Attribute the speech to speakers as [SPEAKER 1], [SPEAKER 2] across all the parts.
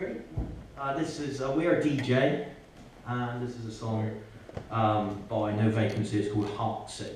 [SPEAKER 1] Great. This is We Are DJ, and this is a song by No Vacancy. It's called Heartsick.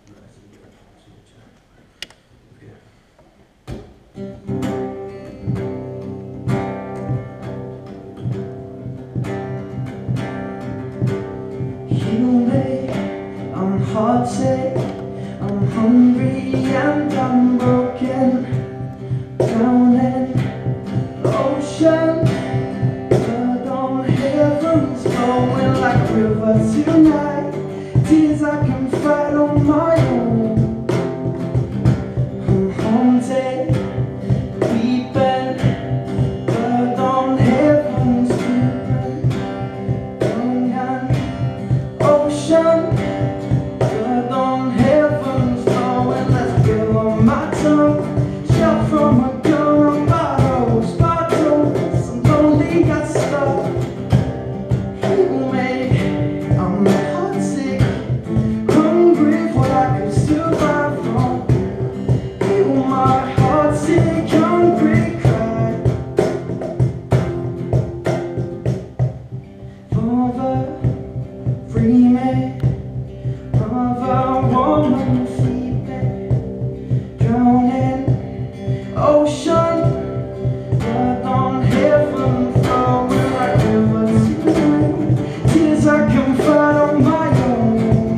[SPEAKER 2] I'm heartsick, I'm hungry and I'm broken, drowning ocean, blood on heavens flowing like a river tonight, tears I can fight on my own. I'm haunted, weeping, blood on heavens creeping, young and ocean. Free me of a woman sleeping, drowning ocean, blood on heaven flowing like rivers tonight, tears I can fight on my own.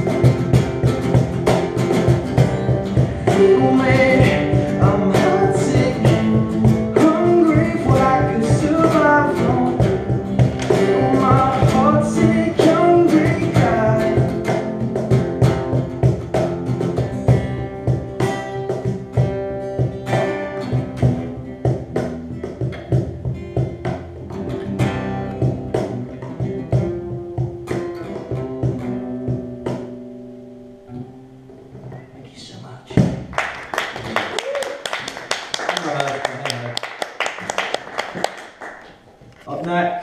[SPEAKER 2] Feel me, I'm heartsick, hungry for what I could survive from. Feel my heart sick.
[SPEAKER 1] Up next.